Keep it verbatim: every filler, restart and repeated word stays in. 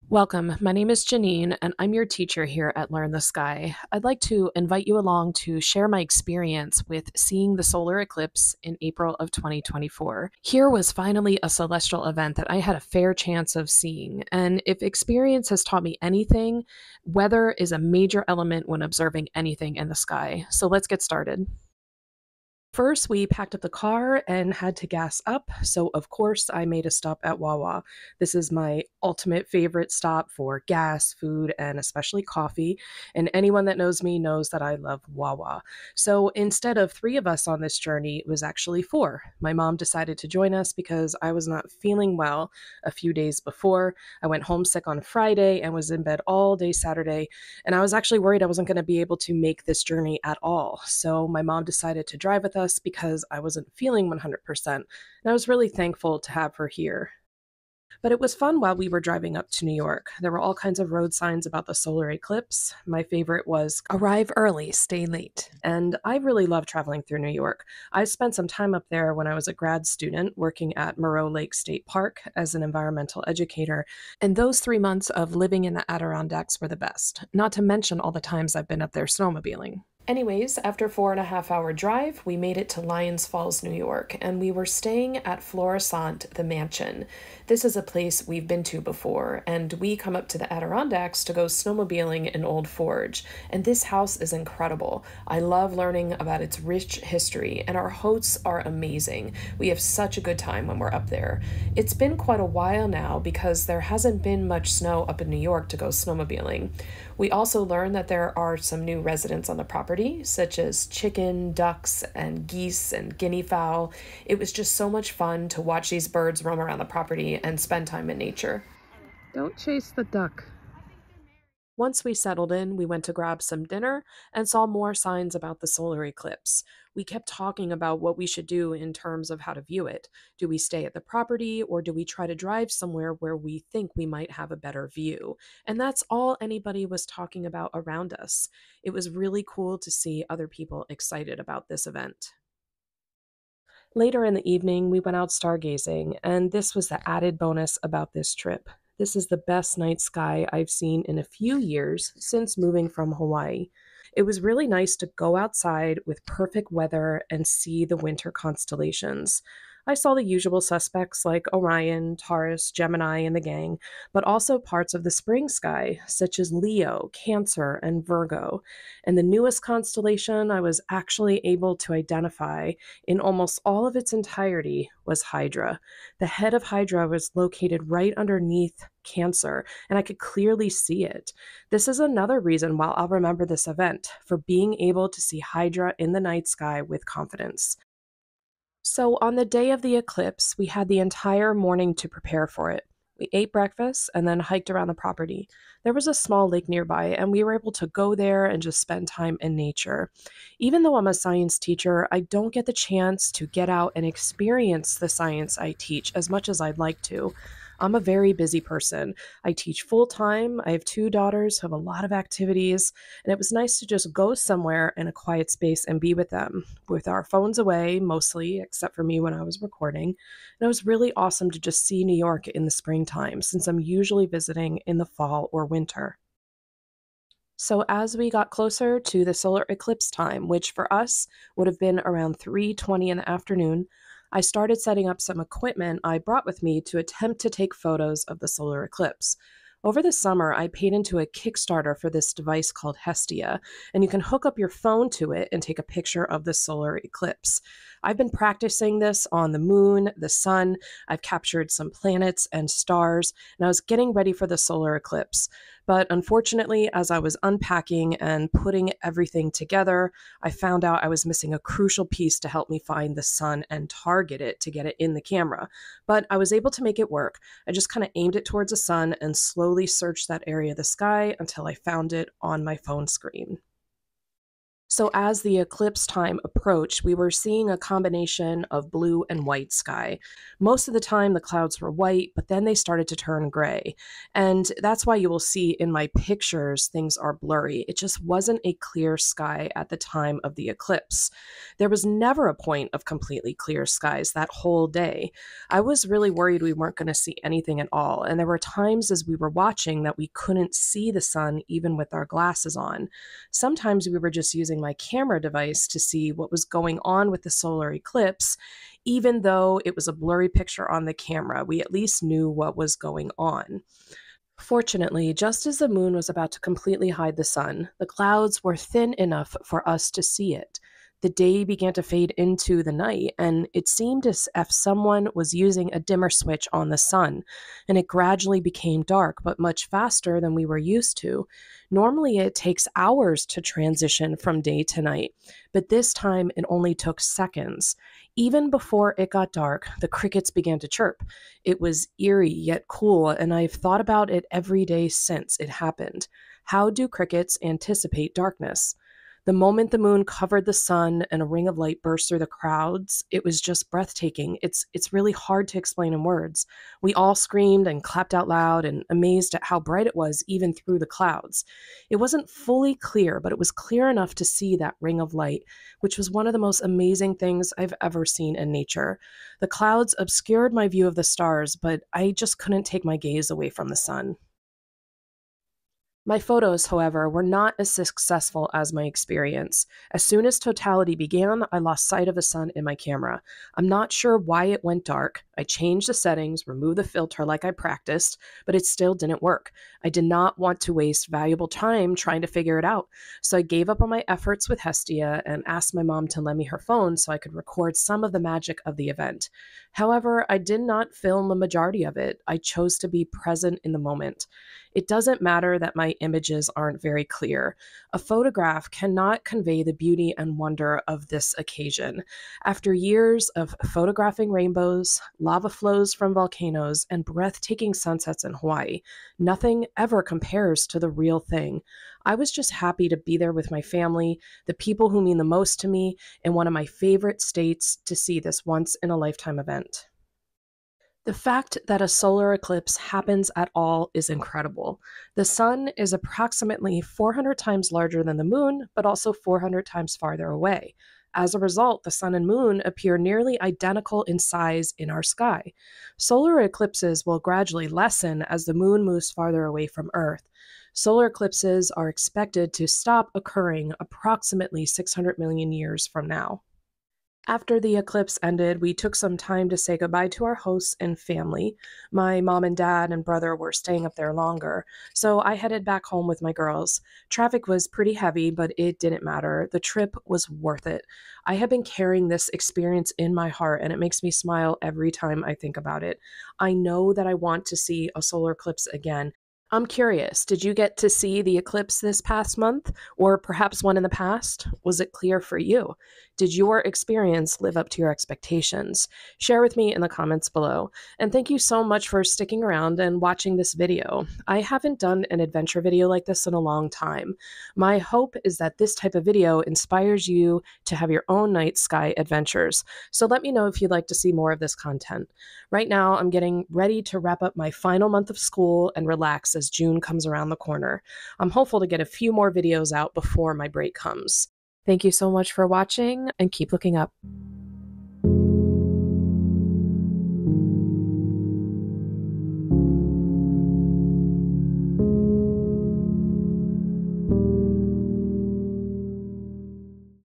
Welcome. My name is Janine, and I'm your teacher here at Learn the Sky. I'd like to invite you along to share my experience with seeing the solar eclipse in April of twenty twenty-four. Here was finally a celestial event that I had a fair chance of seeing, and if experience has taught me anything, weather is a major element when observing anything in the sky. So let's get started. First, we packed up the car and had to gas up, so of course I made a stop at Wawa. This is my ultimate favorite stop for gas, food, and especially coffee, and anyone that knows me knows that I love Wawa. So instead of three of us on this journey, it was actually four. My mom decided to join us because I was not feeling well a few days before. I went homesick on Friday and was in bed all day Saturday, and I was actually worried I wasn't going to be able to make this journey at all. So my mom decided to drive with us because I wasn't feeling one hundred percent. And I was really thankful to have her here. But it was fun while we were driving up to New York. There were all kinds of road signs about the solar eclipse. My favorite was arrive early, stay late. And I really love traveling through New York. I spent some time up there when I was a grad student working at Moreau Lake State Park as an environmental educator. And those three months of living in the Adirondacks were the best, not to mention all the times I've been up there snowmobiling. Anyways, after four and a half hour drive, we made it to Lyons Falls, New York, and we were staying at Florissant, the Mansion. This is a place we've been to before, and we come up to the Adirondacks to go snowmobiling in Old Forge. And this house is incredible. I love learning about its rich history, and our hosts are amazing. We have such a good time when we're up there. It's been quite a while now because there hasn't been much snow up in New York to go snowmobiling. We also learned that there are some new residents on the property, such as chicken, ducks, and geese and guinea fowl. It was just so much fun to watch these birds roam around the property and spend time in nature. Don't chase the duck. Once we settled in, we went to grab some dinner and saw more signs about the solar eclipse. We kept talking about what we should do in terms of how to view it. Do we stay at the property or do we try to drive somewhere where we think we might have a better view? And that's all anybody was talking about around us. It was really cool to see other people excited about this event. Later in the evening, we went out stargazing, and this was the added bonus about this trip. This is the best night sky I've seen in a few years since moving from Hawaii. It was really nice to go outside with perfect weather and see the winter constellations. I saw the usual suspects like Orion, Taurus, Gemini, and the gang, but also parts of the spring sky, such as Leo, Cancer, and Virgo. And the newest constellation I was actually able to identify in almost all of its entirety was Hydra. The head of Hydra was located right underneath Cancer, and I could clearly see it. This is another reason why I'll remember this event, for being able to see Hydra in the night sky with confidence. So, on the day of the eclipse, we had the entire morning to prepare for it. We ate breakfast and then hiked around the property. There was a small lake nearby, and we were able to go there and just spend time in nature. Even though I'm a science teacher, I don't get the chance to get out and experience the science I teach as much as I'd like to. I'm a very busy person. I teach full time. I have two daughters who have a lot of activities, and it was nice to just go somewhere in a quiet space and be with them, with our phones away mostly, except for me when I was recording. And it was really awesome to just see New York in the springtime, since I'm usually visiting in the fall or winter. So, as we got closer to the solar eclipse time, which for us would have been around three twenty in the afternoon, I started setting up some equipment I brought with me to attempt to take photos of the solar eclipse. Over the summer, I paid into a Kickstarter for this device called Hestia, and you can hook up your phone to it and take a picture of the solar eclipse. I've been practicing this on the moon, the sun. I've captured some planets and stars, and I was getting ready for the solar eclipse. But unfortunately, as I was unpacking and putting everything together, I found out I was missing a crucial piece to help me find the sun and target it to get it in the camera. But I was able to make it work. I just kind of aimed it towards the sun and slowly searched that area of the sky until I found it on my phone screen. So, as the eclipse time approached, we were seeing a combination of blue and white sky. Most of the time, the clouds were white, but then they started to turn gray. And that's why you will see in my pictures things are blurry. It just wasn't a clear sky at the time of the eclipse. There was never a point of completely clear skies that whole day. I was really worried we weren't going to see anything at all. And there were times as we were watching that we couldn't see the sun even with our glasses on. Sometimes we were just using my camera device to see what was going on with the solar eclipse. Even though it was a blurry picture on the camera, we at least knew what was going on. Fortunately, just as the moon was about to completely hide the sun, the clouds were thin enough for us to see it. The day began to fade into the night, and it seemed as if someone was using a dimmer switch on the sun, and it gradually became dark, but much faster than we were used to. Normally, it takes hours to transition from day to night, but this time it only took seconds. Even before it got dark, the crickets began to chirp. It was eerie yet cool, and I've thought about it every day since it happened. How do crickets anticipate darkness? The moment the moon covered the sun and a ring of light burst through the clouds, it was just breathtaking. It's it's really hard to explain in words. We all screamed and clapped out loud and amazed at how bright it was even through the clouds. It wasn't fully clear, but it was clear enough to see that ring of light, which was one of the most amazing things I've ever seen in nature. The clouds obscured my view of the stars, but I just couldn't take my gaze away from the sun. My photos, however, were not as successful as my experience. As soon as totality began, I lost sight of the sun in my camera. I'm not sure why it went dark. I changed the settings, removed the filter like I practiced, but it still didn't work. I did not want to waste valuable time trying to figure it out. So I gave up on my efforts with Hestia and asked my mom to lend me her phone so I could record some of the magic of the event. However, I did not film a majority of it. I chose to be present in the moment. It doesn't matter that my images aren't very clear. A photograph cannot convey the beauty and wonder of this occasion. After years of photographing rainbows, lava flows from volcanoes, and breathtaking sunsets in Hawaii, nothing ever compares to the real thing. I was just happy to be there with my family, the people who mean the most to me, in one of my favorite states to see this once in a lifetime event. The fact that a solar eclipse happens at all is incredible. The sun is approximately four hundred times larger than the moon, but also four hundred times farther away. As a result, the sun and moon appear nearly identical in size in our sky. Solar eclipses will gradually lessen as the moon moves farther away from Earth. Solar eclipses are expected to stop occurring approximately six hundred million years from now. After the eclipse ended, we took some time to say goodbye to our hosts and family. My mom and dad and brother were staying up there longer, so I headed back home with my girls. Traffic was pretty heavy, but it didn't matter. The trip was worth it. I have been carrying this experience in my heart, and it makes me smile every time I think about it. I know that I want to see a solar eclipse again. I'm curious, did you get to see the eclipse this past month, or perhaps one in the past? Was it clear for you? Did your experience live up to your expectations? Share with me in the comments below. And thank you so much for sticking around and watching this video. I haven't done an adventure video like this in a long time. My hope is that this type of video inspires you to have your own night sky adventures. So let me know if you'd like to see more of this content. Right now, I'm getting ready to wrap up my final month of school and relax as June comes around the corner. I'm hopeful to get a few more videos out before my break comes. Thank you so much for watching, and keep looking up.